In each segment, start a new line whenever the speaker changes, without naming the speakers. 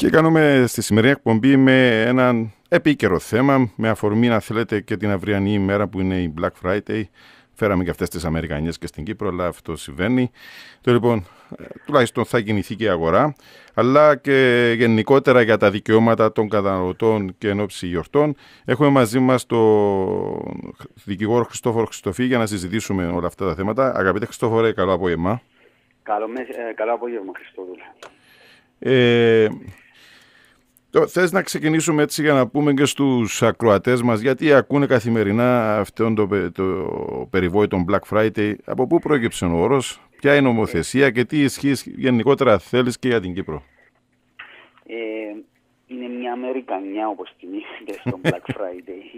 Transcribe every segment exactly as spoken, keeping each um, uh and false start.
Και κάνουμε στη σημερινή εκπομπή με έναν επίκαιρο θέμα, με αφορμή, αν θέλετε, και την αυριανή ημέρα που είναι η Black Friday. Φέραμε και αυτές τις Αμερικανιές και στην Κύπρο, αλλά αυτό συμβαίνει. Το λοιπόν, τουλάχιστον θα κινηθεί και η αγορά, αλλά και γενικότερα για τα δικαιώματα των καταναλωτών και εν ώψη γιορτών. Έχουμε μαζί μας τον δικηγόρο Χριστόφορο Χριστοφή για να συζητήσουμε όλα αυτά τα θέματα. Αγαπητέ Χριστόφορε, καλό απόγευμα.
Καλό, ε, καλό απόγευμα, Χριστόδουλε.
Ε, Θες να ξεκινήσουμε έτσι για να πούμε και στους ακροατές μας, γιατί ακούνε καθημερινά αυτόν το, το περιβόητο Black Friday, από πού προέκυψε ο όρος, ποια είναι η νομοθεσία και τι ισχύει γενικότερα θέλεις και για την Κύπρο.
Ε, είναι μια Αμερικανιά, όπως την είπατε, στο Black Friday.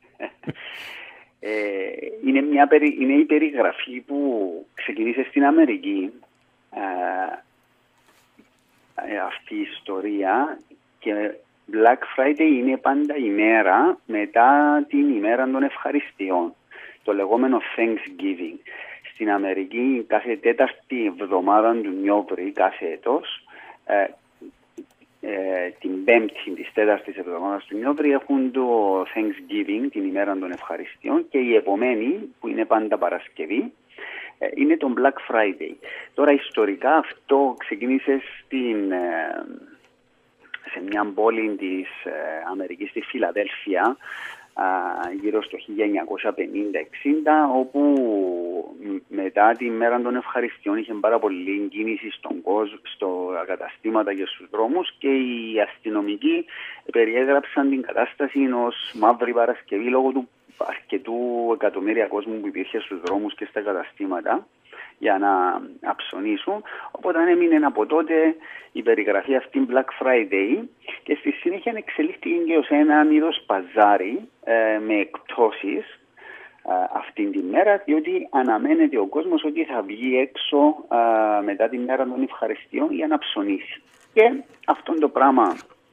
ε, είναι, μια, περι, είναι η περιγραφή που ξεκινήσε στην Αμερική, ε, ε, αυτή η ιστορία. Και Black Friday είναι πάντα η μέρα μετά την ημέρα των ευχαριστειών, το λεγόμενο Thanksgiving. Στην Αμερική κάθε τέταρτη εβδομάδα του Νιόβρη κάθε έτος, ε, ε, την πέμπτη της τέταρτης εβδομάδας του Νιόβρη έχουν το Thanksgiving, την ημέρα των ευχαριστειών, και η επομένη, που είναι πάντα Παρασκευή, ε, είναι το Black Friday. Τώρα ιστορικά αυτό ξεκίνησε στην... Ε, σε μια πόλη της ε, Αμερικής, στη Φιλαδέλφια, ε, γύρω στο χίλια εννιακόσια πενήντα εξήντα, όπου μετά τη μέρα των ευχαριστειών είχε πάρα πολύ κίνηση στον κόσμο, στα καταστήματα και στους δρόμους, και οι αστυνομικοί περιέγραψαν την κατάσταση ως μαύρη Παρασκευή λόγω του αρκετού εκατομμύρια κόσμου που υπήρχε στους δρόμους και στα καταστήματα για να αψωνίσουν. Οπότε έμεινε από τότε η περιγραφή αυτή Black Friday, και στη συνέχεια εξελίχθηκε και ως ένα είδος παζάρι ε, με εκπτώσεις ε, αυτήν την μέρα, διότι αναμένεται ο κόσμος ότι θα βγει έξω ε, μετά την μέρα των ευχαριστειών για να ψωνίσει. Και αυτό το πράγμα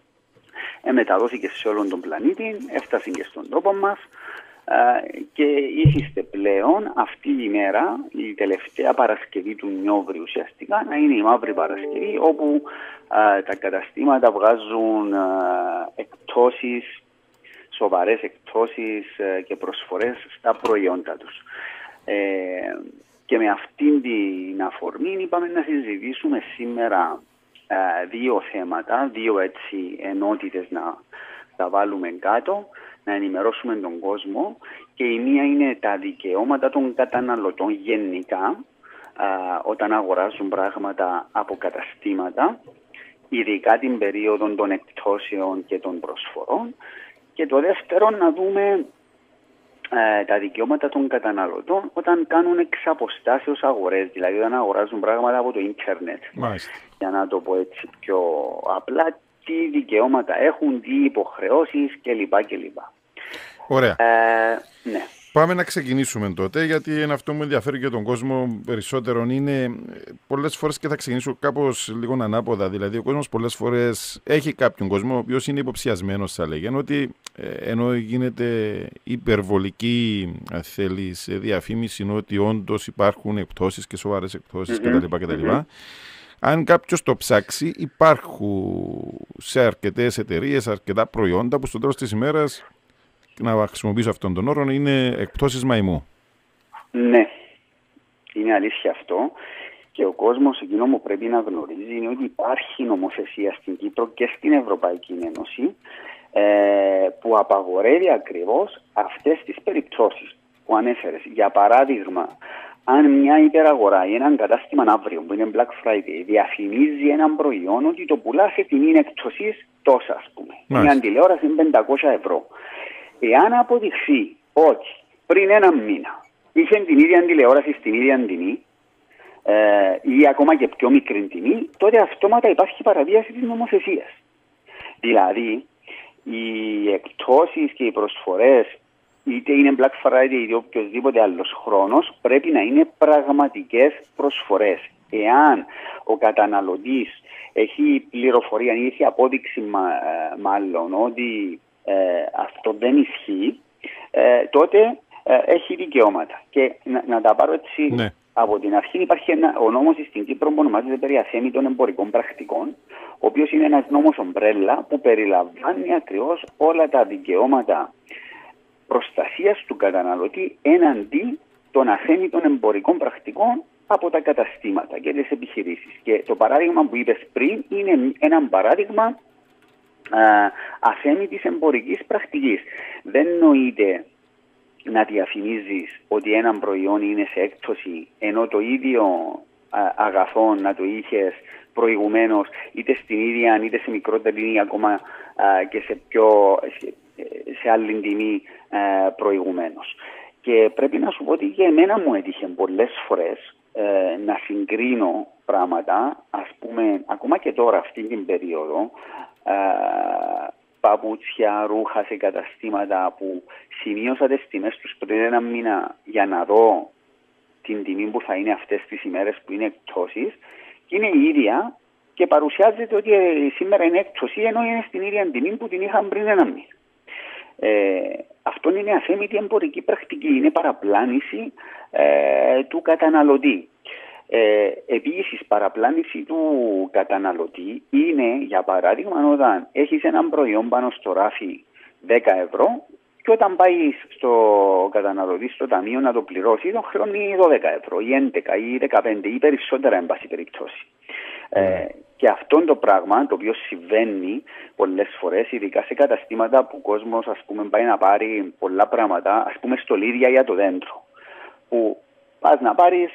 ε, μεταδόθηκε σε όλον τον πλανήτη, έφτασε και στον τόπο μας. Uh, και ήθιστε πλέον αυτή η μέρα, η τελευταία Παρασκευή του Νιόβρη ουσιαστικά, να είναι η μαύρη Παρασκευή, όπου uh, τα καταστήματα βγάζουν uh, εκπτώσεις, σοβαρές εκπτώσεις uh, και προσφορές στα προϊόντα τους. Uh, και με αυτήν την αφορμή είπαμε να συζητήσουμε σήμερα uh, δύο θέματα, δύο έτσι ενότητες να τα βάλουμε κάτω, να ενημερώσουμε τον κόσμο, και η μία είναι τα δικαιώματα των καταναλωτών γενικά α, όταν αγοράζουν πράγματα από καταστήματα, ειδικά την περίοδο των εκπτώσεων και των προσφορών, και το δεύτερο να δούμε α, τα δικαιώματα των καταναλωτών όταν κάνουν εξ αποστάσεως αγορές, δηλαδή όταν αγοράζουν πράγματα από το ίντερνετ.
Μάλιστα.
Για να το πω έτσι πιο απλά, τι δικαιώματα έχουν, τι υποχρεώσεις κλπ. κλπ.
Ωραία.
Ε, ναι.
Πάμε να ξεκινήσουμε τότε, γιατί είναι αυτό που ενδιαφέρει και τον κόσμο περισσότερον. Είναι πολλές φορές, και θα ξεκινήσω κάπως λίγο ανάποδα. Δηλαδή, ο κόσμος πολλές φορές έχει κάποιον κόσμο ο οποίος είναι υποψιασμένος, θα λέγανε, ότι ε, ενώ γίνεται υπερβολική, αν θέλεις, διαφήμιση, ότι όντως υπάρχουν εκπτώσεις και σοβαρές εκπτώσεις mm-hmm. κτλ. κτλ. Mm-hmm. Αν κάποιος το ψάξει, υπάρχουν σε αρκετές εταιρείες, αρκετά προϊόντα που στο τέλος της ημέρας, να χρησιμοποιήσω αυτόν τον όρο, είναι εκπτώσεις μαϊμού.
Ναι, είναι αλήθεια αυτό. Και ο κόσμος εκείνο που πρέπει να γνωρίζει είναι ότι υπάρχει νομοθεσία στην Κύπρο και στην Ευρωπαϊκή Ένωση ε, που απαγορεύει ακριβώς αυτές τις περιπτώσεις που ανέφερες. Για παράδειγμα, αν μια υπεραγορά ή έναν κατάστημα αύριο που είναι Black Friday διαφημίζει έναν προϊόν ότι το πουλά σε τιμή εκπτωσής τόσα, ας πούμε. Μάλιστα. Η αντιλέοραση είναι πεντακόσια ευρώ. Εάν αποδειχθεί ότι πριν ένα μήνα είχε την ίδια τηλεόραση στην ίδια τιμή ε, ή ακόμα και πιο μικρή τιμή, τότε αυτόματα υπάρχει παραβίαση της νομοθεσίας. Δηλαδή, οι εκπτώσεις και οι προσφορές, είτε είναι Black Friday είτε οποιοδήποτε άλλος χρόνος, πρέπει να είναι πραγματικές προσφορές. Εάν ο καταναλωτής έχει πληροφορία ή έχει απόδειξη μα, μάλλον ότι ε, αυτό δεν ισχύει, ε, τότε ε, έχει δικαιώματα. Και να, να τα πάρω έτσι
ναι.
Από την αρχή υπάρχει ένα, ο νόμος στην Κύπρο που ονομάζεται περί αθέμητων εμπορικών πρακτικών, ο οποίος είναι ένας νόμος ομπρέλα που περιλαμβάνει ακριβώς όλα τα δικαιώματα προστασίας του καταναλωτή έναντι των αθέμητων εμπορικών πρακτικών από τα καταστήματα και τις επιχειρήσεις. Και το παράδειγμα που είπες πριν είναι ένα παράδειγμα α, αθέμητης εμπορικής πρακτικής. Δεν νοείται να διαφημίζεις ότι ένα προϊόν είναι σε έκπτωση, ενώ το ίδιο α, αγαθό να το είχες προηγουμένως είτε στην ίδια είτε σε μικρότερη ή ακόμα α, και σε, πιο, σε, σε άλλη τιμή α, προηγουμένως. Και πρέπει να σου πω ότι και εμένα μου έτυχε πολλές φορές ε, να συγκρίνω πράγματα, ας πούμε, ακόμα και τώρα αυτή την περίοδο, ε, παπούτσια, ρούχα σε καταστήματα που σημείωσα τις τιμές τους πριν ένα μήνα για να δω την τιμή που θα είναι αυτές τις ημέρες που είναι εκπτώσεις και είναι η ίδια και παρουσιάζεται ότι σήμερα είναι έκπτωση ενώ είναι στην ίδια τιμή που την είχαν πριν ένα μήνα. Ε, αυτό είναι αθέμητη εμπορική πρακτική, είναι παραπλάνηση ε, του καταναλωτή. Ε, επίσης, παραπλάνηση του καταναλωτή είναι, για παράδειγμα, όταν έχεις έναν προϊόν πάνω στο ράφι δέκα ευρώ και όταν πάει στο καταναλωτή στο ταμείο να το πληρώσει, τον χρεώνει δώδεκα ευρώ ή έντεκα ή δεκαπέντε ή περισσότερα, εν πάση περιπτώσει. Mm. Ε, και αυτό το πράγμα, το οποίο συμβαίνει πολλές φορές, ειδικά σε καταστήματα που ο κόσμος, ας πούμε, πάει να πάρει πολλά πράγματα, ας πούμε στολίδια για το δέντρο, που πας να πάρεις,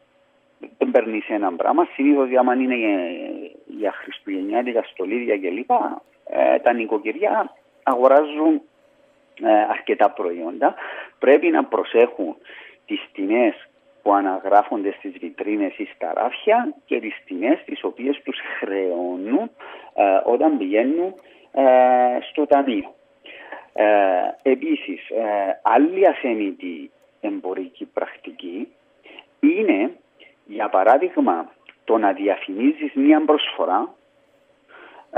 δεν παίρνεις ένα πράγμα, συνήθως άμα είναι για χριστουγεννιάτικα στολίδια κλπ. Ε, τα νοικοκυριά αγοράζουν ε, αρκετά προϊόντα. Πρέπει να προσέχουν τις τιμές που αναγράφονται στις βιτρίνες ή στα ράφια και τις τιμές τις οποίες τους χρεώνουν ε, όταν πηγαίνουν ε, στο ταμείο. Ε, επίσης, ε, άλλη αθέμητη εμπορική πρακτική είναι, για παράδειγμα, το να διαφημίζεις μία προσφορά ε,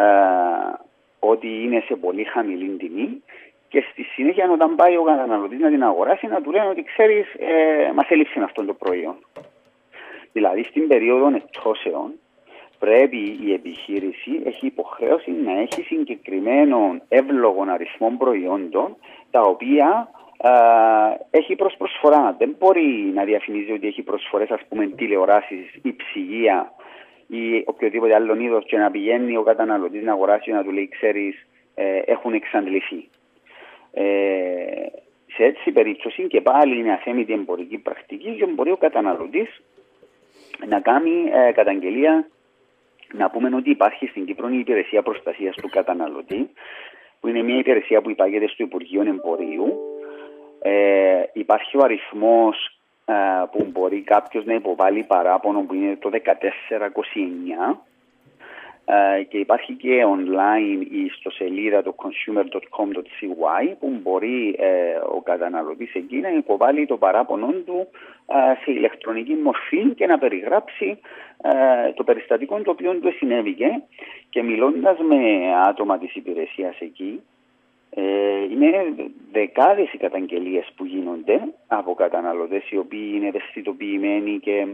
ότι είναι σε πολύ χαμηλή τιμή και στη συνέχεια όταν πάει ο καταναλωτής να την αγοράσει να του λένε ότι ξέρεις ε, μας έλειψε αυτό το προϊόν. Δηλαδή στην περίοδο εκπτώσεων πρέπει η επιχείρηση έχει υποχρέωση να έχει συγκεκριμένων εύλογων αριθμών προϊόντων τα οποία Uh, έχει προς προσφορά. Δεν μπορεί να διαφημίζει ότι έχει προσφορές, ας πούμε, τηλεοράσεις ή ψυγεία ή οποιοδήποτε άλλο είδος και να πηγαίνει ο καταναλωτής να αγοράσει και να του λέει ξέρεις ε, έχουν εξαντληθεί. Ε, σε έτσι περίπτωση και πάλι είναι αθέμητη εμπορική πρακτική και μπορεί ο καταναλωτής να κάνει ε, καταγγελία, να πούμε ότι υπάρχει στην Κύπρο η Υπηρεσία Προστασίας του Καταναλωτή, που είναι μια υπηρεσία που υπάγεται στο Υπουργείο Εμπορίου. Ε, υπάρχει ο αριθμός ε, που μπορεί κάποιος να υποβάλει παράπονο που είναι το δεκατέσσερα είκοσι εννιά ε, και υπάρχει και online στο σελίδα το consumer dot com dot c y που μπορεί ε, ο καταναλωτής εκεί να υποβάλει το παράπονο του ε, σε ηλεκτρονική μορφή και να περιγράψει ε, το περιστατικό το οποίο του συνέβηκε και μιλώντας με άτομα της υπηρεσίας εκεί, Ε, είναι δεκάδες οι καταγγελίες που γίνονται από καταναλωτές οι οποίοι είναι ευαισθητοποιημένοι και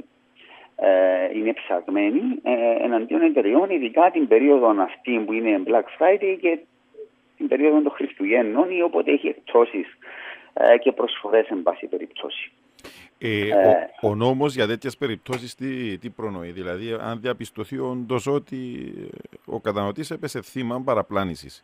ε, είναι ψαγμένοι ε, εναντίον εταιριών, ειδικά την περίοδο αυτή που είναι Black Friday και την περίοδο των Χριστουγέννων ή όποτε έχει εκπτώσεις ε, και προσφορές εν πάση περιπτώσει.
Ε, ε, ο, ο νόμος για τέτοιες περιπτώσεις τι, τι προνοεί, δηλαδή αν διαπιστωθεί όντως ότι ο καταναλωτής έπεσε θύμα παραπλάνησης.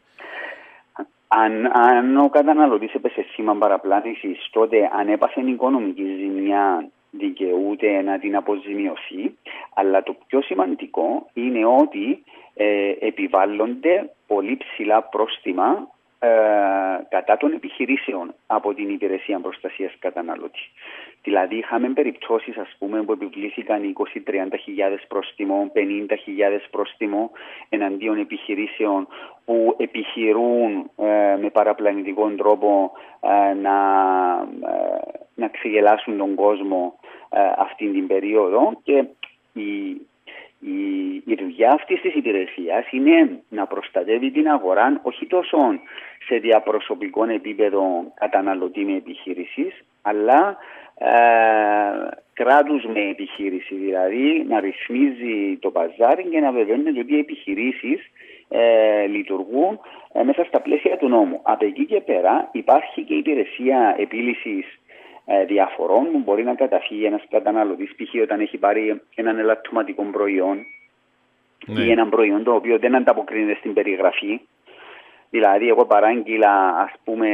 Αν, αν ο καταναλωτής έπεσε θύμα παραπλάνησης, τότε αν έπαθε οικονομική ζημιά δικαιούται να την αποζημιωθεί, αλλά το πιο σημαντικό είναι ότι ε, επιβάλλονται πολύ ψηλά πρόστιμα ε, κατά των επιχειρήσεων από την Υπηρεσία Προστασίας Καταναλωτή. Δηλαδή είχαμε περιπτώσεις, ας πούμε, που επιβλήθηκαν είκοσι με τριάντα χιλιάδες πρόστιμο, πενήντα χιλιάδες πρόστιμο εναντίον επιχειρήσεων που επιχειρούν ε, με παραπλανητικό τρόπο ε, να, ε, να ξεγελάσουν τον κόσμο ε, αυτή την περίοδο και η Η, η δουλειά αυτής της υπηρεσίας είναι να προστατεύει την αγορά όχι τόσο σε διαπροσωπικό επίπεδο καταναλωτή με επιχείρησης, αλλά ε, κράτους με επιχείρηση, δηλαδή να ρυθμίζει το παζάρι και να βεβαιώνεται ότι οι επιχειρήσεις ε, λειτουργούν ε, μέσα στα πλαίσια του νόμου. Από εκεί και πέρα υπάρχει και η υπηρεσία επίλυσης ε, διαφορών που μπορεί να καταφύγει ένας καταναλωτής, π.χ. όταν έχει πάρει έναν ελαττωματικό προϊόν ναι. ή έναν προϊόν το οποίο δεν ανταποκρίνεται στην περιγραφή. Δηλαδή, εγώ παράγγειλα, ας πούμε,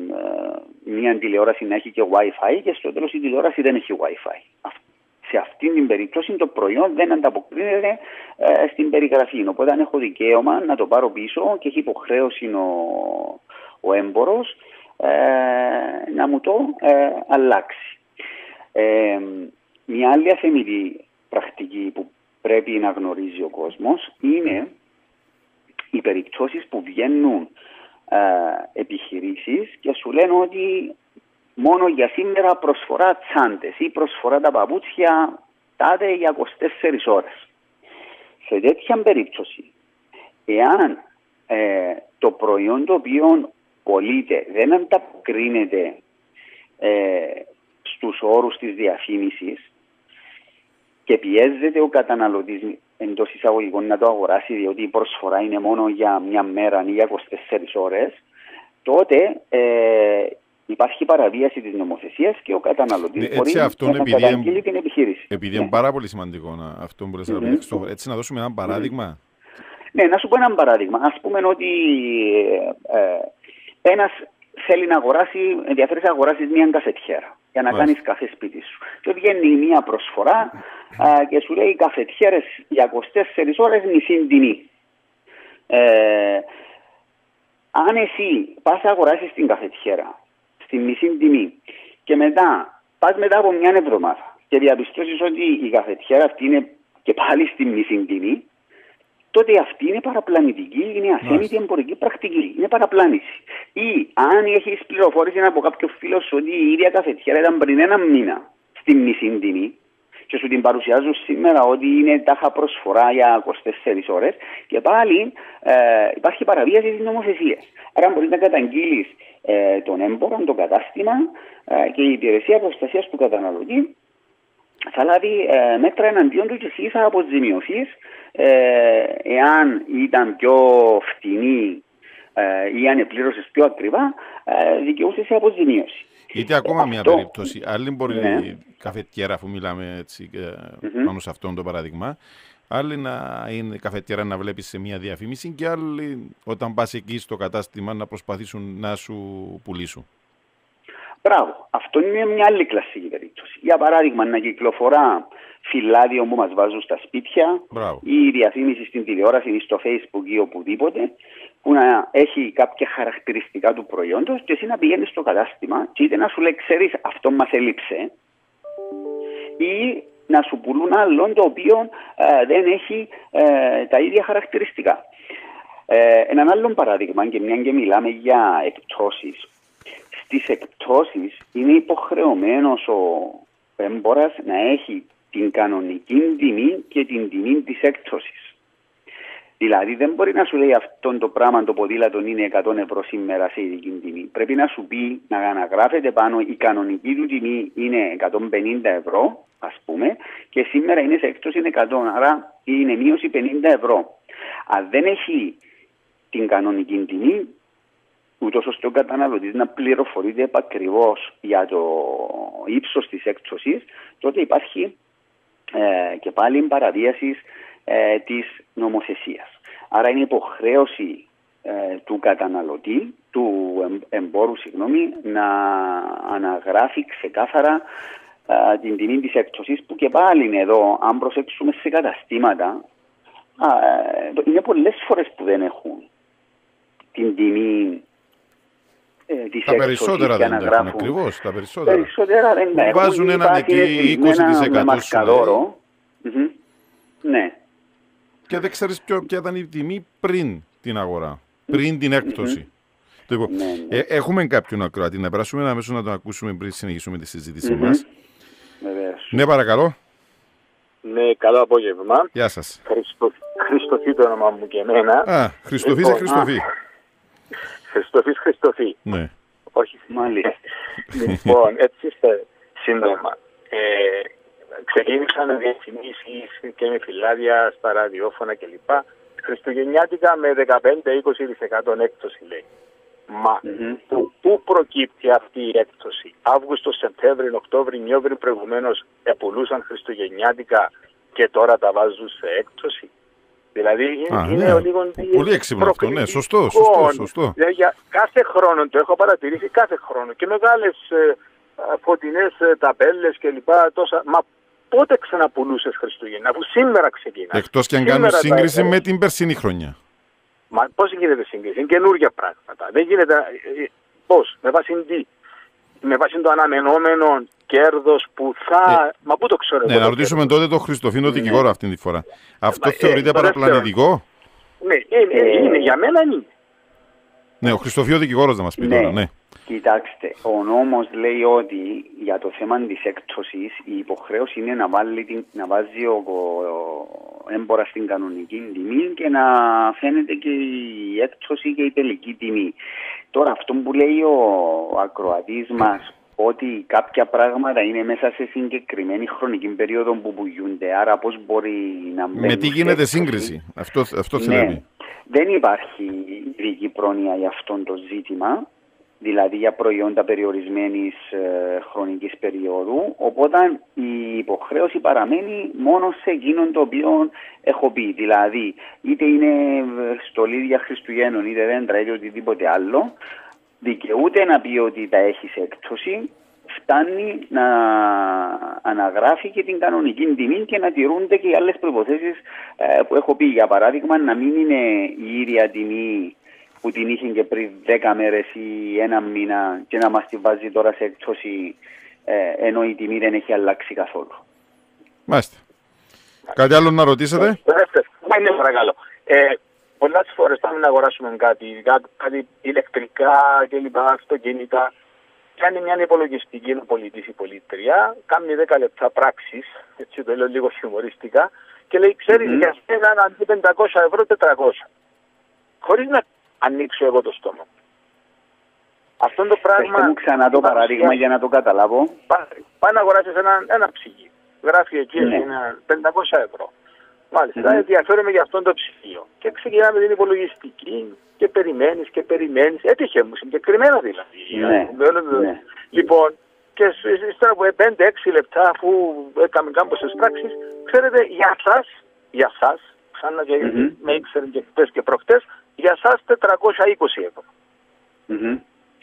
μια τηλεόραση να έχει και Wi-Fi και στο τέλος η τηλεόραση δεν έχει Wi-Fi. Σε αυτήν την περίπτωση το προϊόν δεν ανταποκρίνεται ε, στην περιγραφή. Οπότε, αν έχω δικαίωμα να το πάρω πίσω και έχει υποχρέωση ο, ο έμπορος ε, να μου το ε, αλλάξει. Ε, μια άλλη αθεμητή πρακτική που πρέπει να γνωρίζει ο κόσμος είναι οι περιπτώσεις που βγαίνουν ε, επιχειρήσεις και σου λένε ότι μόνο για σήμερα προσφορά τσάντες ή προσφορά τα παπούτσια τάδε για είκοσι τέσσερις ώρες. Σε τέτοια περίπτωση, εάν ε, το προϊόν το οποίο πωλείται δεν ανταποκρίνεται ε, στους όρους της διαφήμισης και πιέζεται ο καταναλωτής εντός εισαγωγικών να το αγοράσει, διότι η προσφορά είναι μόνο για μια μέρα ή για είκοσι τέσσερις ώρες, τότε ε, υπάρχει παραβίαση της νομοθεσίας και ο καταναλωτής
ναι,
μπορεί να καταγγείλει την επιχείρηση.
Επειδή ναι. είναι πάρα πολύ σημαντικό να, αυτό που λες, mm-hmm. έτσι να δώσουμε ένα παράδειγμα.
Mm-hmm. Ναι, να σου πω ένα παράδειγμα. Ας πούμε ότι ε, ε, ένας θέλει να αγοράσει, ενδιαφέρει να αγοράσει μια καφετιέρα για να κάνεις καφέ σπίτι σου. Και βγαίνει μια προσφορά α, και σου λέει καφετιέρες για είκοσι τέσσερις ώρες μισή τιμή. Ε, αν εσύ πας να αγοράσεις την καφετιέρα στη μισή τιμή και μετά πας μετά από μια εβδομάδα και διαπιστώσεις ότι η καφετιέρα αυτή είναι και πάλι στη μισή τιμή, τότε αυτή είναι παραπλανητική, είναι αθέμητη εμπορική πρακτική, είναι παραπλάνηση. Ή αν έχεις πληροφόρηση από κάποιο φίλο σου ότι η ίδια καφετιέρα ήταν πριν ένα μήνα στη μισή τιμή και σου την παρουσιάζουν σήμερα ότι είναι τάχα προσφορά για είκοσι τέσσερις ώρες και πάλι ε, υπάρχει παραβίαση της νομοθεσίας. Άρα μπορείς να καταγγείλεις ε, τον έμπορο, το κατάστημα ε, και η υπηρεσία προστασίας του καταναλωτή θα λάβει ε, μέτρα εναντίον του και εσύ θα αποζημιωθείς ε, εάν ήταν πιο φτηνή ε, ή αν επλήρωσες πιο ακριβά, ε, δικαιούσες σε αποζημίωση.
Είτε ακόμα ε, μια αυτό, περίπτωση. Άλλη μπορεί ναι. η καφετιέρα, αφού μιλάμε έτσι, ε, mm-hmm. πάνω σε αυτό το παράδειγμα, άλλη να είναι καφετιέρα να βλέπεις σε μια διαφήμιση και άλλη όταν πας εκεί στο κατάστημα να προσπαθήσουν να σου πουλήσουν.
Μπράβο. Αυτό είναι μια άλλη κλασική περίπτωση. Για παράδειγμα, να κυκλοφορά φυλάδιο που μας βάζουν στα σπίτια
Μπράβο.
ή διαφήμιση στην τηλεόραση ή στο Facebook ή οπουδήποτε που να έχει κάποια χαρακτηριστικά του προϊόντος και εσύ να πηγαίνεις στο κατάστημα και είτε να σου λέει ξέρεις αυτό μας έλειψε ή να σου πουλούν άλλον το οποίο ε, δεν έχει ε, τα ίδια χαρακτηριστικά. Ε, έναν άλλο παράδειγμα και μια και μιλάμε για εκπτώσεις. Στις εκπτώσεις είναι υποχρεωμένος ο έμπορας να έχει την κανονική τιμή και την τιμή της έκπτωσης. Δηλαδή δεν μπορεί να σου λέει αυτό το πράγμα το ποδήλατο είναι εκατό ευρώ σήμερα σε ειδική τιμή. Πρέπει να σου πει να αναγράφεται πάνω η κανονική του τιμή είναι εκατόν πενήντα ευρώ ας πούμε και σήμερα είναι σε έκπτωση εκατό, άρα είναι μείωση πενήντα ευρώ. Αν δεν έχει την κανονική τιμή, ούτως ώστε ο καταναλωτής να πληροφορείται επακριβώς για το ύψος της έκπτωσης, τότε υπάρχει ε, και πάλι παραβίαση ε, της νομοθεσίας. Άρα είναι υποχρέωση ε, του καταναλωτή, του εμπόρου, συγγνώμη, να αναγράφει ξεκάθαρα ε, την τιμή της έκπτωσης, που και πάλι είναι εδώ, αν προσέξουμε σε καταστήματα, ε, είναι πολλές φορές που δεν έχουν την τιμή. Ε,
τα περισσότερα δεν τα έχουν ακριβώς. Τα περισσότερα,
περισσότερα δεν τα έχουν.
Βάζουν έναν εκεί είκοσι τοις εκατό
mm-hmm. Ναι.
Και δεν ξέρεις ποια ήταν η τιμή πριν την αγορά, πριν την έκπτωση. Mm-hmm. Λοιπόν, ναι, ναι. Ε, έχουμε κάποιον ακροατή να περάσουμε αμέσως να τον ακούσουμε πριν συνεχίσουμε τη συζήτησή mm-hmm. μας.
Βεβαίως.
Ναι, παρακαλώ.
Ναι, καλό απόγευμα.
Γεια σας.
Χριστο... Χριστοφή το όνομα μου και εμένα.
Α, Χριστοφή λοιπόν, σε Χριστοφή.
Χριστοφής Χριστοφή.
Ναι.
Όχι, μάλιστα. Λοιπόν, έτσι σύντομα. Ε, ξεκίνησαν διαφημίσεις και με φυλάδια στα ραδιόφωνα κλπ. Χριστουγεννιάτικα με δεκαπέντε με είκοσι τοις εκατό έκπτωση, λέει. Μα
Mm-hmm.
το πού προκύπτει αυτή η έκπτωση? Αύγουστο, Σεπτέμβρη, Οκτώβρη, Νιόβρη προηγουμένως επουλούσαν χριστουγεννιάτικα και τώρα τα βάζουν σε έκπτωση. Δηλαδή
Α,
είναι
ναι.
λίγο
Πολύ έξυπνο αυτό, ναι, σωστό, σωστό, σωστό.
Δηλαδή, για κάθε χρόνο, το έχω παρατηρήσει κάθε χρόνο και μεγάλες ε, φωτεινές ε, ταπέλες κλπ. Τόσα, μα πότε ξαναπουλούσες Χριστούγεννα, αφού σήμερα ξεκινά?
Εκτός και αν κάνουν σύγκριση με την περσινή χρονιά.
Μα πώς γίνεται σύγκριση? Είναι καινούργια πράγματα. Δεν γίνεται. Πώς, με βάση τι? Με βάση το αναμενόμενο κέρδος που θα. Ε, μα πού το ξέρω?
Ναι, να ρωτήσουμε κέρδος. Τότε τον Χριστοφίνο δικηγόρο ναι. αυτή τη φορά. Αυτό ε, θεωρείται ε, παραπλανητικό?
Ναι, είναι, ε, είναι, για μένα είναι.
Ναι, ο Χριστοφίνο δικηγόρος να μας πει ναι. τώρα, ναι.
Κοιτάξτε, ο νόμος λέει ότι για το θέμα της έκπτωσης η υποχρέωση είναι να, βάλει, να βάζει ο, ο έμπορα στην κανονική τιμή και να φαίνεται και η έκπτωση και η τελική τιμή. Τώρα αυτό που λέει ο ακροατής μας ότι κάποια πράγματα είναι μέσα σε συγκεκριμένη χρονική περίοδο που πουλούνται, άρα πώς μπορεί να μπαίνει.
Με τι γίνεται σύγκριση, αυτό, αυτό
ναι,
θέλει.
Δεν υπάρχει ειδική πρόνοια για αυτό το ζήτημα, δηλαδή για προϊόντα περιορισμένης ε, χρονικής περίοδου, οπότε η υποχρέωση παραμένει μόνο σε εκείνον το οποίο έχω πει. Δηλαδή, είτε είναι στολίδια Χριστουγέννων, είτε δέντρα, είτε οτιδήποτε άλλο, δικαιούται να πει ότι τα έχει σε έκπτωση, φτάνει να αναγράφει και την κανονική τιμή και να τηρούνται και οι άλλες προϋποθέσεις ε, που έχω πει. Για παράδειγμα, να μην είναι η ίδια τιμή που την είχε και πριν δέκα μέρες ή ένα μήνα και να μας τη βάζει τώρα σε έκπτωση ε, ενώ η τιμή δεν έχει αλλάξει καθόλου.
Μάλιστα. Κάτι άλλο να ρωτήσετε?
Ναι, παρακαλώ. Ε, πολλές φορές πάμε να αγοράσουμε κάτι, κάτι ηλεκτρικά κλπ, αυτοκίνητα. Κάνει μια υπολογιστική ο πολιτής ή πολίτρια, κάνει δέκα λεπτά πράξεις, έτσι το λέω λίγο χιουμοριστικά, και λέει, ξέρεις, mm-hmm. για σένα αντί πεντακόσια ευρώ, τετρακόσια. Χωρίς να ανοίξω εγώ το στόμα. Αυτό το πράγμα...
Πες μου ξανά το παράδειγμα για να το καταλάβω.
Πάει να αγοράσεις ένα, ένα ψυγείο. Γράφει εκεί mm-hmm. ένα πεντακόσια ευρώ. Μάλιστα, mm-hmm. ενδιαφέρομαι για αυτό το ψυγείο. Και ξεκινάμε την υπολογιστική και περιμένεις και περιμένεις. Έτυχε μου συγκεκριμένα δηλαδή.
Ναι, ναι.
Λοιπόν, και ύστερα από πέντε έξι λεπτά αφού έκαμε κάμποσες πράξεις, ξέρετε, για σας, για σας, ξανά και mm-hmm. με ήξερε και χτες και προχτές, για σας τετρακόσια είκοσι ευρώ.
Mm-hmm.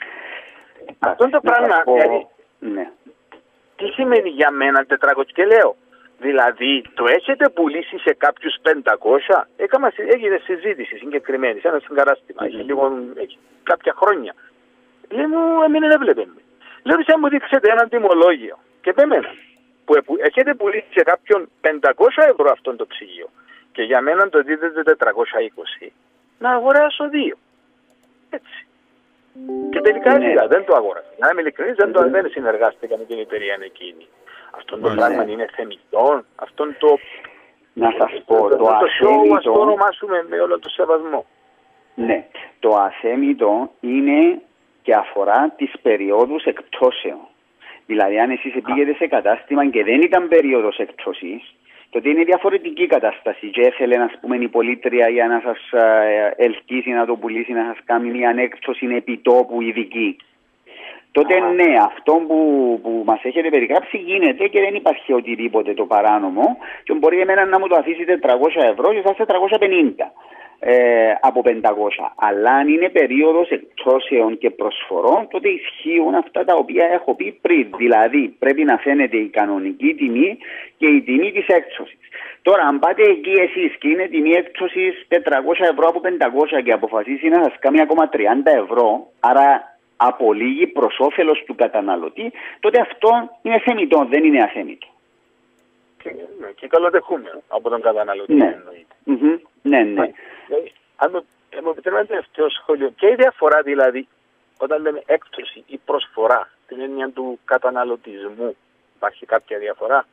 Αυτό το πράγμα, πω... δηλαδή,
ναι.
τι σημαίνει για μένα τετρακόσια? Και λέω, δηλαδή, το έχετε πουλήσει σε κάποιους πεντακόσια? Έκανα, έγινε συζήτηση συγκεκριμένη σε ένα συγκαράστημα. Έχει λίγο, έχει κάποια χρόνια. Λέει μου, εμένα δεν έβλεπε. Λέω, αν μου δείξετε έναν τιμολόγιο και με μένα, που έχετε πουλήσει σε κάποιον πεντακόσια ευρώ αυτό το ψυγείο και για μένα το δίδεται τετρακόσια είκοσι, να αγοράσω δύο. Έτσι. Και τελικά ναι. είδα, δεν το αγόρασα. Να είμαι ειλικρινής, δεν, το, δεν συνεργάστηκα με την εταιρεία εκείνη. Αυτό το πράγμα είναι θεμητό, αυτό το...
Να σας πω, το,
το
αθέμητο...
Ας το ονομάσουμε με όλο το σεβασμό.
Ναι, το αθέμητο είναι και αφορά τις περιόδους εκπτώσεων. Δηλαδή, αν εσείς πήγετε σε κατάστημα και δεν ήταν περίοδος εκπτώσης, τότε είναι διαφορετική κατάσταση και έθελε, ας πούμε, η πολίτρια για να σας ελκύσει να το πουλήσει, να σας κάνει μια ανέκπτωση επιτόπου ειδική. Τότε ναι, αυτό που, που μας έχετε περιγράψει γίνεται και δεν υπάρχει οτιδήποτε το παράνομο και μπορεί εμένα να μου το αφήσει τετρακόσια ευρώ και σας τετρακόσια πενήντα ε, από πεντακόσια. Αλλά αν είναι περίοδος εκπτώσεων και προσφορών, τότε ισχύουν αυτά τα οποία έχω πει πριν. Δηλαδή πρέπει να φαίνεται η κανονική τιμή και η τιμή της έκπτωσης. Τώρα, αν πάτε εκεί εσείς και είναι τιμή έκπτωσης τετρακόσια ευρώ από πεντακόσια και αποφασίσει να σας κάνει ακόμα τριάντα ευρώ, άρα απολύγει προς όφελος του καταναλωτή, τότε αυτό είναι θεμιτό, δεν είναι αθέμητο.
Και, ναι, και καλοδεχούμενο από τον καταναλωτή.
Ναι, mm-hmm. ναι, ναι.
Αν μου, μου επιτρέπετε αυτό το σχόλιο, και η διαφορά δηλαδή, όταν λέμε έκπτωση ή προσφορά, την έννοια του καταναλωτισμού, υπάρχει κάποια διαφορά?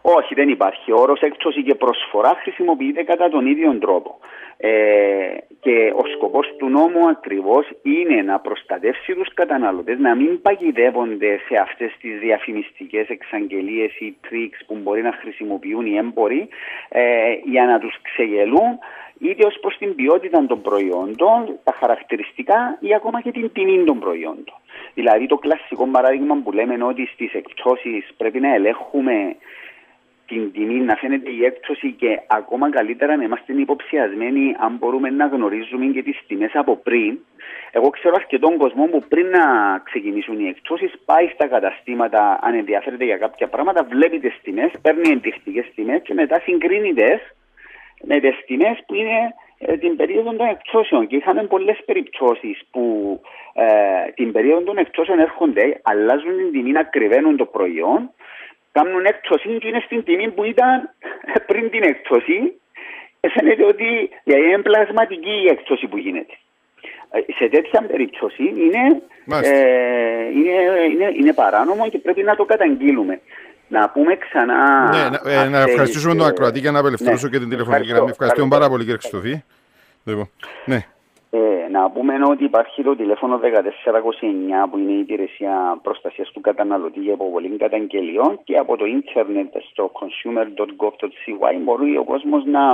Όχι, δεν υπάρχει. Ο όρος έκπτωση και προσφορά χρησιμοποιείται κατά τον ίδιο τρόπο. Ε, και ο σκοπός του νόμου ακριβώς είναι να προστατεύσει τους καταναλωτές, να μην παγιδεύονται σε αυτές τις διαφημιστικές εξαγγελίες ή tricks που μπορεί να χρησιμοποιούν οι έμποροι ε, για να τους ξεγελούν είτε ως προς την ποιότητα των προϊόντων, τα χαρακτηριστικά ή ακόμα και την τιμή των προϊόντων. Δηλαδή το κλασικό παράδειγμα που λέμε ότι στις εκπτώσεις πρέπει να ελέγχουμε την τιμή, να φαίνεται η έκπτωση και ακόμα καλύτερα να είμαστε υποψιασμένοι αν μπορούμε να γνωρίζουμε και τις τιμές από πριν. Εγώ ξέρω αρκετόν κόσμο που πριν να ξεκινήσουν οι εκπτώσεις πάει στα καταστήματα, αν ενδιαφέρεται για κάποια πράγματα, βλέπει τις τιμές, παίρνει ενδεικτικές τιμές και μετά συγκρίνει τις με τις τιμές που είναι ε, την περίοδο των εκπτώσεων. Και είχαμε πολλές περιπτώσεις που ε, την περίοδο των εκπτώσεων έρχονται, αλλάζουν την τιμή, να κρυβαίνουν το προϊόν, κάνουν έκπτωση και είναι στην τιμή που ήταν πριν την έκπτωση. Φαίνεται ότι είναι πλασματική η έκπτωση που γίνεται. Σε τέτοια περίπτωση είναι, ε, είναι, είναι, είναι παράνομο και πρέπει να το καταγγείλουμε. Να πούμε ξανά...
Ναι, ε, να ευχαριστήσουμε τον ακροατή για να απελευθερώσω ναι, και την τηλεφωνική γραμμή. Ευχαριστούμε πάρα πολύ κύριε Χριστοφή. Ναι.
Ε, να πούμε ότι υπάρχει το τηλέφωνο δεκατέσσερα είκοσι εννιά που είναι η υπηρεσία προστασίας του καταναλωτή για υποβολή καταγγελιών και από το ίντερνετ στο consumer dot gov dot c y μπορεί ο κόσμος να,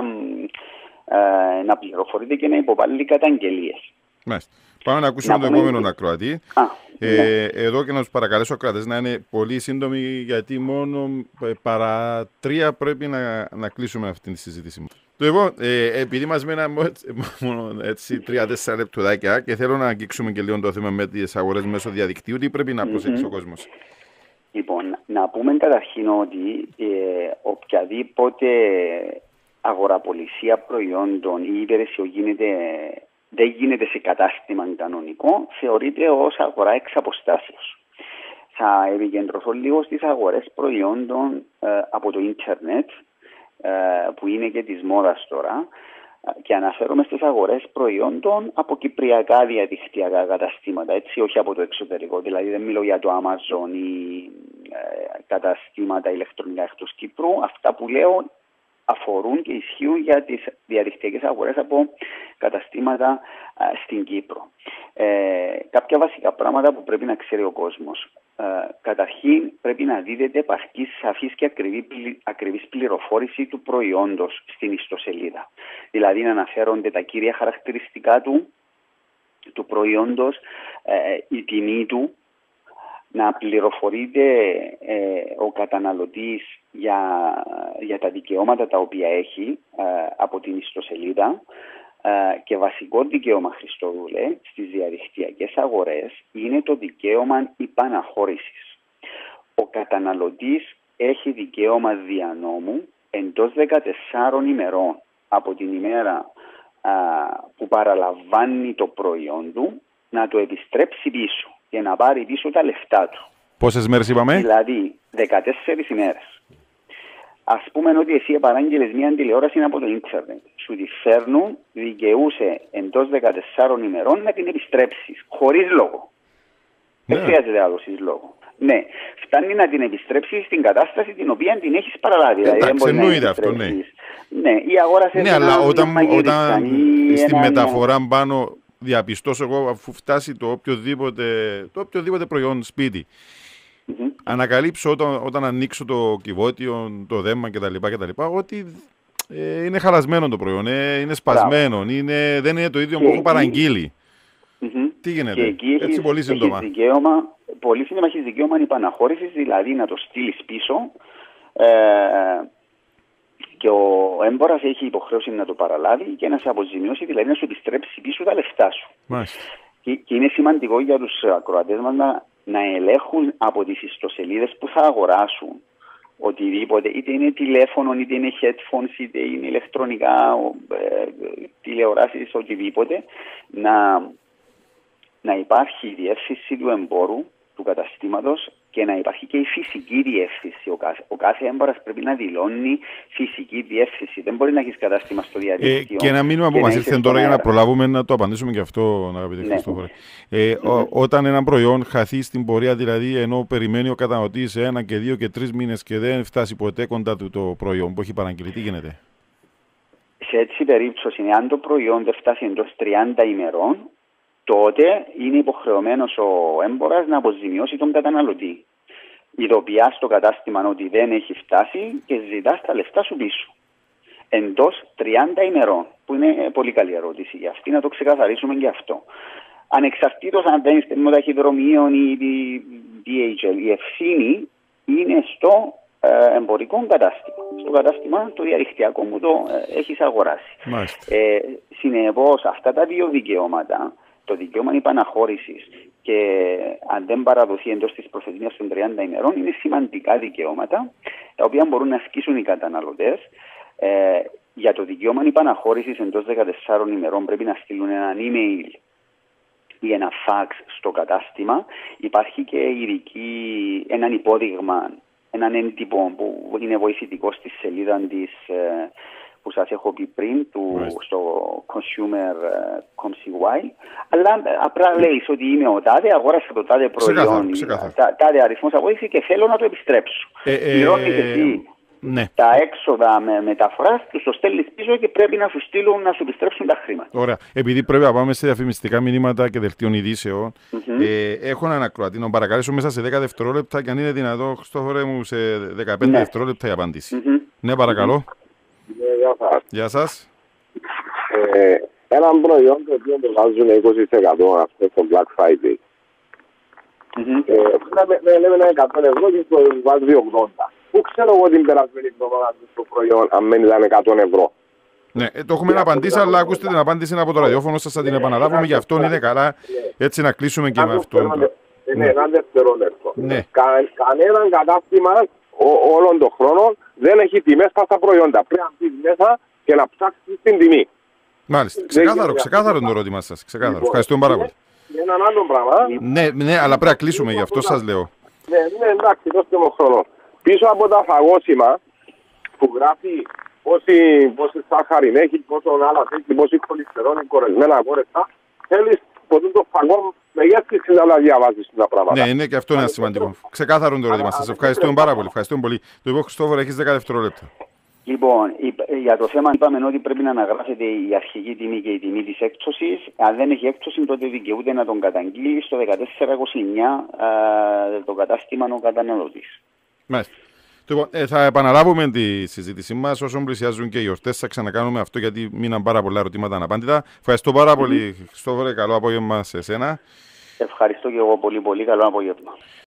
ε, να πληροφορείται και να υποβάλει καταγγελίες.
Μάλιστα. Πάμε να ακούσουμε να τον πούμε... επόμενο ακροατή. Α, ε, ναι. Εδώ και να τους παρακαλέσω ακροατές να είναι πολύ σύντομοι γιατί μόνο παρά τρία πρέπει να, να κλείσουμε αυτή τη συζήτηση. Λοιπόν, ε, επειδή μας μέναν μόνο έτσι τρία-τέσσερα λεπτουδάκια και θέλω να αγγίξουμε και λίγο το θέμα με τις αγορές μέσω διαδικτύου, τι πρέπει να προσέξει mm-hmm. ο κόσμος.
Λοιπόν, να πούμε καταρχήν ότι ε, οποιαδήποτε αγοραπολισία προϊόντων ή υπηρεσιών γίνεται, δεν γίνεται σε κατάστημα κανονικό, θεωρείται ως αγορά εξ αποστάσεως. Θα επικεντρωθώ λίγο στις αγορές προϊόντων ε, από το ίντερνετ, που είναι και της μόδας τώρα και αναφέρομαι στις αγορές προϊόντων από κυπριακά διαδικτυακά καταστήματα, έτσι, όχι από το εξωτερικό. Δηλαδή δεν μιλώ για το Amazon ή ε, καταστήματα ηλεκτρονικά εκτός Κύπρου. Αυτά που λέω αφορούν και ισχύουν για τις διαδικτυακές αγορές από καταστήματα ε, στην Κύπρο. Ε, κάποια βασικά πράγματα που πρέπει να ξέρει ο κόσμος. Ε, καταρχήν πρέπει να δίδεται επαρκή, σαφής και ακριβή, ακριβής πληροφόρηση του προϊόντος στην ιστοσελίδα. Δηλαδή να αναφέρονται τα κύρια χαρακτηριστικά του, του προϊόντος, ε, η τιμή του, να πληροφορείται ε, ο καταναλωτής για, για τα δικαιώματα τα οποία έχει ε, από την ιστοσελίδα. Uh, και βασικό δικαίωμα, Χριστόδουλε, στις διαδικτυακές αγορές είναι το δικαίωμα υπαναχώρησης. Ο καταναλωτής έχει δικαίωμα δια νόμου εντός δεκατεσσάρων ημερών από την ημέρα uh, που παραλαμβάνει το προϊόν του να το επιστρέψει πίσω και να πάρει πίσω τα λεφτά του.
Πόσες μέρες είπαμε?
Δηλαδή δεκατέσσερις ημέρες. Ας πούμε ότι εσύ επαράγγειλες μια τηλεόραση από το ίντερνετ. Σου τη φέρνουν, δικαιούσε εντός δεκατεσσάρων ημερών να την επιστρέψεις. Χωρίς λόγο. Ναι. Δεν χρειάζεται να δώσεις λόγο. Ναι, φτάνει να την επιστρέψεις στην κατάσταση την οποία την έχεις παραλάβει.
Εντάξει, εννοείται αυτό, ναι.
Ναι, η αγορά σε
ναι, αλλά όταν, όταν στη μεταφορά μια... πάνω διαπιστώσω εγώ αφού φτάσει το οποιοδήποτε, το οποιοδήποτε προϊόν σπίτι. Mm-hmm. Ανακαλύψω όταν, όταν ανοίξω το κυβότιο, το δέμα κτλ. κτλ ότι ε, είναι χαλασμένο το προϊόν, ε, είναι σπασμένο, είναι, δεν είναι το ίδιο και που έχω παραγγείλει. Mm-hmm. Τι γίνεται,
και
έτσι έχεις, πολύ σύντομα.
Έχεις δικαίωμα, πολύ σύντομα έχεις δικαίωμα υπαναχώρησης, δηλαδή να το στείλεις πίσω ε, και ο έμπορας έχει υποχρέωση να το παραλάβει και να σε αποζημιώσει, δηλαδή να σου επιστρέψει πίσω τα λεφτά σου. Και, και είναι σημαντικό για τους ακροατές μας να να ελέγχουν από τις ιστοσελίδες που θα αγοράσουν οτιδήποτε, είτε είναι τηλέφωνο, είτε είναι headphones, είτε είναι ηλεκτρονικά, ε, τηλεοράσεις, οτιδήποτε, να, να υπάρχει η διεύθυνση του εμπόρου, του καταστήματος, και να υπάρχει και η φυσική διεύθυνση. Ο κάθε, ο κάθε έμπορας πρέπει να δηλώνει φυσική διεύθυνση. Δεν μπορεί να έχει κατάστημα στο διαδίκτυο.
Ε, και ένα μήνυμα που μας ήρθε τώρα για να προλάβουμε να το απαντήσουμε και αυτό, αγαπητέ Χριστόφορε. Ναι. Ε, mm-hmm. Όταν ένα προϊόν χαθεί στην πορεία, δηλαδή ενώ περιμένει ο καταναλωτής ένα και δύο και τρεις μήνες και δεν φτάσει ποτέ κοντά του το προϊόν που έχει παραγγείλει, τι γίνεται?
Σε έτσι περίπτωση, αν το προϊόν δεν φτάσει εντός τριάντα ημερών, τότε είναι υποχρεωμένος ο έμπορας να αποζημιώσει τον καταναλωτή. Ειδοποιά στο κατάστημα ότι δεν έχει φτάσει και ζητά τα λεφτά σου πίσω. Εντός τριάντα ημερών, που είναι πολύ καλή ερώτηση για αυτή, να το ξεκαθαρίσουμε και αυτό. Ανεξαρτήτως αν δεν είστε με ταχυδρομείων ή ντι έιτς ελ, η ευθύνη είναι στο ε, εμπορικό κατάστημα. Στο κατάστημα το διαδικτυακό που το ε, έχεις αγοράσει. Ε, συνεπώς, αυτά τα δύο δικαιώματα, το δικαίωμα υπαναχώρησης και αν δεν παραδοθεί εντός της προθεσμίας των τριάντα ημερών, είναι σημαντικά δικαιώματα τα οποία μπορούν να ασκήσουν οι καταναλωτές. Ε, για το δικαίωμα υπαναχώρησης εντός δεκατεσσάρων ημερών πρέπει να στείλουν ένα email ή ένα fax στο κατάστημα. Υπάρχει και ειδική, έναν υπόδειγμα, έναν έντυπο που είναι βοηθητικό στη σελίδα της, που σας έχω πει πριν, του, στο consumer punct com punct c y, αλλά απλά λέει ότι είμαι ο τάδε, αγόρασα το τάδε προϊόν, τάδε αριθμός απόδειξη και θέλω να το επιστρέψω. Πληρώνεις εσύ
ναι.
τα έξοδα με μεταφοράς, τους το στέλνεις πίσω και πρέπει να σου στείλουν να σου επιστρέψουν τα χρήματα.
Ωραία. Επειδή πρέπει να πάμε σε διαφημιστικά μηνύματα και δελτίων ειδήσεων, mm-hmm. ε, έχω έναν ακροατή. Να παρακαλέσω μέσα σε δέκα δευτερόλεπτα και αν είναι δυνατό, Χριστόφορε μου, σε δεκαπέντε ναι. δευτερόλεπτα η απάντηση. Mm-hmm. Ναι, παρακαλώ.
Ναι, γεια σας.
Γεια σας.
Ε, έναν προϊόν το οποίο το βάζουν είκοσι τοις εκατό στο Black Friday. Mm-hmm. Ε, με λέμε ένα εκατό ευρώ και το βάζει ογδόντα. Πού ξέρω εγώ την περασμένη εβδομάδα το προϊόν, αν μένει ήταν εκατό ευρώ.
Ναι, το έχουμε να απαντήσει, αλλά ακούστε την απάντηση από το ραδιόφωνο σας, θα την επαναλάβουμε, γι' αυτό είναι καλά έτσι να κλείσουμε και με αυτό.
Ναι, ένα δευτερόλεπτο. Κανέναν κατάστημα όλων των χρόνων δεν έχει τιμές στα προϊόντα. Πρέπει να μπεις μέσα και να ψάξεις την τιμή.
Μάλιστα, ξεκάθαρο, ξεκάθαρο το ερώτημα σας. Ξεκάθαρο. Ευχαριστούμε πάρα πολύ.
Ένα άλλο πράγμα.
Ναι, ναι, αλλά πρέπει να κλείσουμε, γι' αυτό σας λέω.
Ναι, ναι, εντάξει, δώστε μου χρόνο. Πίσω από τα φαγόσιμα που γράφει πόση, πόση σάχαρη έχει, πόσο άλλα έχει, πόση χολυστερόνη, κορεσμένα αγόρευτα, θέλεις ποτέ το φαγό μεγέθυνση να διαβάζεις τα πράγματα.
Ναι, είναι και αυτό ένα σημαντικό. Ξεκάθαρο το ερώτημα σας. Ευχαριστούμε πάρα πολύ. Ευχαριστούμε πολύ. Το είπα, Χριστόφορο, έχεις δέκα δευτερόλεπτα.
Λοιπόν, για το θέμα είπαμε ότι πρέπει να αναγράφεται η αρχική τιμή και η τιμή της έκπτωσης. Αν δεν έχει έκπτωση, τότε δικαιούται να τον καταγγείλει στο δεκατέσσερα είκοσι εννιά το κατάστημα ο καταναλωτής.
Μάλιστα. Λοιπόν, ε, θα επαναλάβουμε τη συζήτησή μας. Όσο πλησιάζουν και οι γιορτές, θα ξανακάνουμε αυτό γιατί μείναν πάρα πολλά ερωτήματα αναπάντητα. Ευχαριστώ πάρα mm-hmm. πολύ, Χριστόφορε. Καλό απόγευμα σε εσένα.
Ευχαριστώ και εγώ πολύ, πολύ. Καλό απόγευμα.